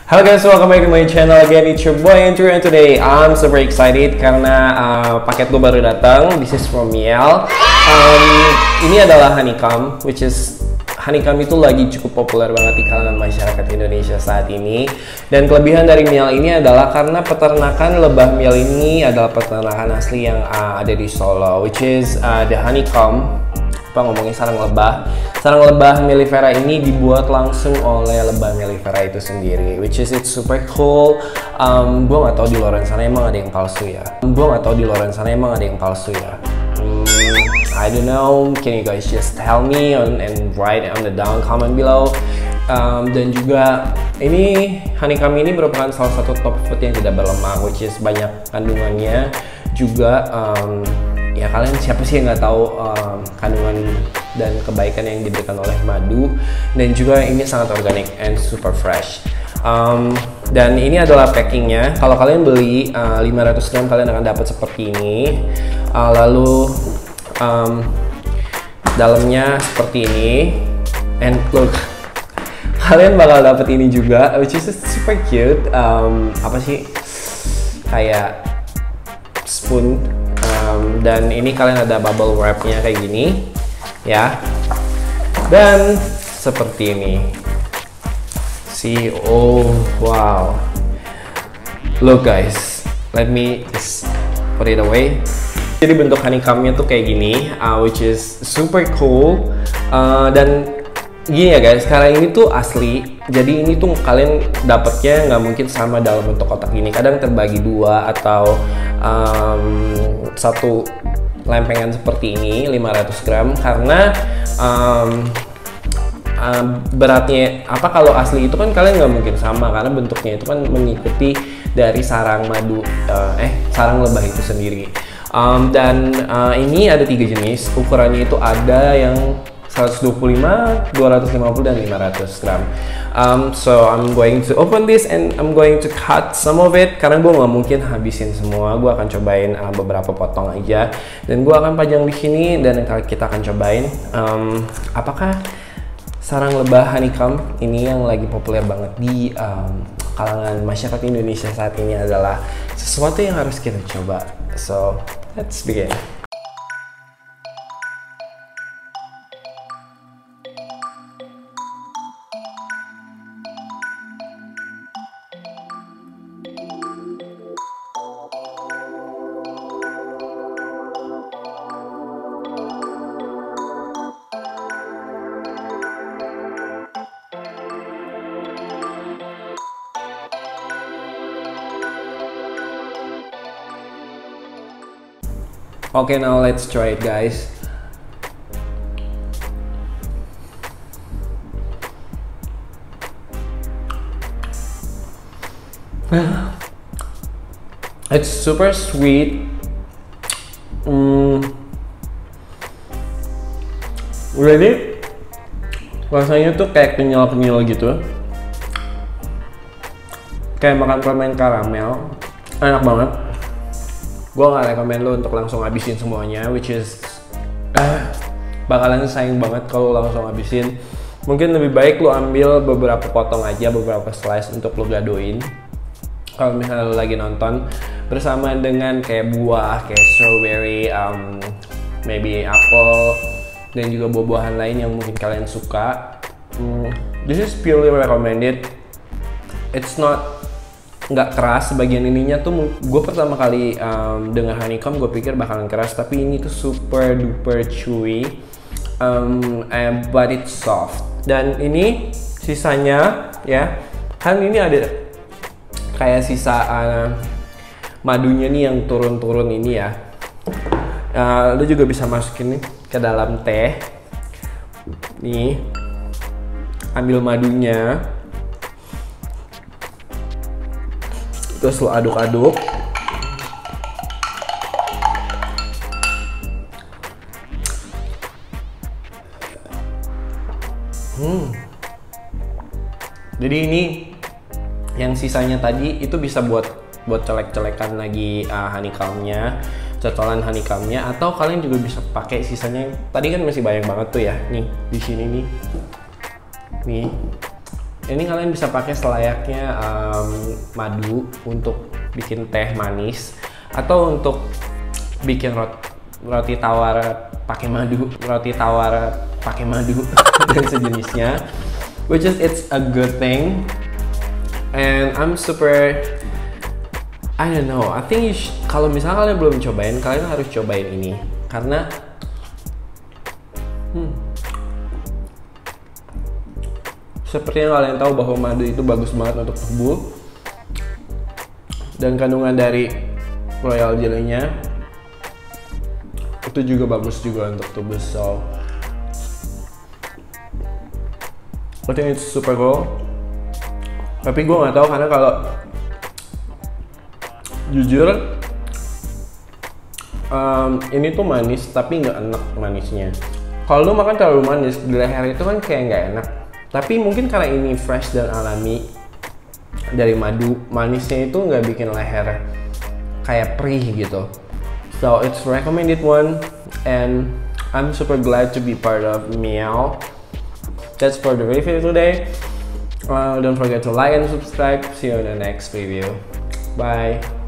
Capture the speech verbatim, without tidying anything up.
Halo guys, welcome back to my channel again. It's your boy Andrew, and today I'm super excited karena uh, paket gue baru datang. This is from Miel. Um, ini adalah honeycomb, which is honeycomb itu lagi cukup populer banget di kalangan masyarakat Indonesia saat ini. Dan kelebihan dari Miel ini adalah karena peternakan lebah Miel ini adalah peternakan asli yang uh, ada di Solo, which is uh, the honeycomb. Apa ngomongin sarang lebah? Sarang lebah mellifera ini dibuat langsung oleh lebah mellifera itu sendiri, which is it's super cool. Um, gue nggak tahu di luar sana emang ada yang palsu ya. Gue nggak tahu di luar sana emang ada yang palsu ya. Hmm, I don't know. Can you guys just tell me on, and write on the down comment below. Um, dan juga ini honeycomb ini merupakan salah satu top food yang tidak berlemak, which is banyak kandungannya juga. Um, ya kalian siapa sih yang nggak tahu um, kandungan dan kebaikan yang diberikan oleh madu, dan juga ini sangat organik and super fresh. Um, dan ini adalah packingnya. Kalau kalian beli uh, lima ratus gram kalian akan dapat seperti ini. Uh, lalu um, dalamnya seperti ini, and look, kalian bakal dapat ini juga, which is super cute. Um, apa sih, kayak spoon. Um, dan ini kalian ada bubble wrapnya kayak gini ya, dan seperti ini. See, oh wow, look guys, let me just put it away. Jadi bentuk honeycombnya tuh kayak gini, uh, which is super cool. Uh, dan gini ya guys, sekarang ini tuh asli. Jadi ini tuh kalian dapatnya nggak mungkin sama dalam bentuk kotak gini. Kadang terbagi dua atau um, satu lempengan seperti ini lima ratus gram, karena um, um, beratnya apa kalau asli itu kan kalian nggak mungkin sama, karena bentuknya itu kan mengikuti dari sarang madu uh, eh sarang lebah itu sendiri. Um, dan uh, ini ada tiga jenis, ukurannya itu ada yang seratus dua puluh lima, dua ratus lima puluh, dan lima ratus gram. Um, so I'm going to open this and I'm going to cut some of it, karena gue nggak mungkin habisin semua. Gue akan cobain uh, beberapa potong aja, dan gue akan pajang di sini, dan kita akan cobain um, apakah sarang lebah honeycomb ini yang lagi populer banget di um, kalangan masyarakat Indonesia saat ini adalah sesuatu yang harus kita coba. So let's begin. Okay, now let's try it, guys. It's super sweet. Mm. Really? Rasanya tuh kayak kenyal-kenyal gitu. Kayak makan permen karamel. Enak banget. Gue gak rekomen lo untuk langsung habisin semuanya, which is uh, bakalan sayang banget kalau langsung habisin. Mungkin lebih baik lo ambil beberapa potong aja, beberapa slice untuk lo gadoin kalau misalnya lo lagi nonton bersama dengan kayak buah, kayak strawberry, um, maybe apple, dan juga buah-buahan lain yang mungkin kalian suka. Hmm, this is purely recommended. It's not nggak keras. Bagian ininya tuh gue pertama kali um, dengan honeycomb gue pikir bakalan keras, tapi ini tuh super duper chewy, um, and, but it's soft. Dan ini sisanya ya, kan ini ada kayak sisa uh, madunya nih yang turun-turun ini ya. Uh, lo juga bisa masukin nih ke dalam teh. Nih, ambil madunya, terus lo aduk-aduk. Hmm. Jadi ini yang sisanya tadi itu bisa buat buat colek-colekan lagi uh, honeycombnya, cocolan honeycombnya, atau kalian juga bisa pakai sisanya. Tadi kan masih banyak banget tuh ya, nih di sini nih, nih Ini kalian bisa pakai selayaknya um, madu untuk bikin teh manis atau untuk bikin roti, roti tawar pakai madu, roti tawar pakai madu dan sejenisnya, which is it's a good thing. And I'm super, I don't know, I think you kalau misalnya kalian belum cobain, kalian harus cobain ini karena hmm, seperti yang kalian tahu bahwa madu itu bagus banget untuk tubuh, dan kandungan dari royal jelly-nya itu juga bagus juga untuk tubuh. So I think it's super cool. Tapi gue nggak tahu karena kalau jujur um, ini tuh manis tapi nggak enak manisnya. Kalau lu makan terlalu manis di leher itu kan kayak nggak enak. Tapi mungkin karena ini fresh dan alami dari madu, manisnya itu nggak bikin leher kayak perih gitu. So it's recommended one, and I'm super glad to be part of Meow. That's for the review today. Uh, don't forget to like and subscribe. See you in the next review. Bye.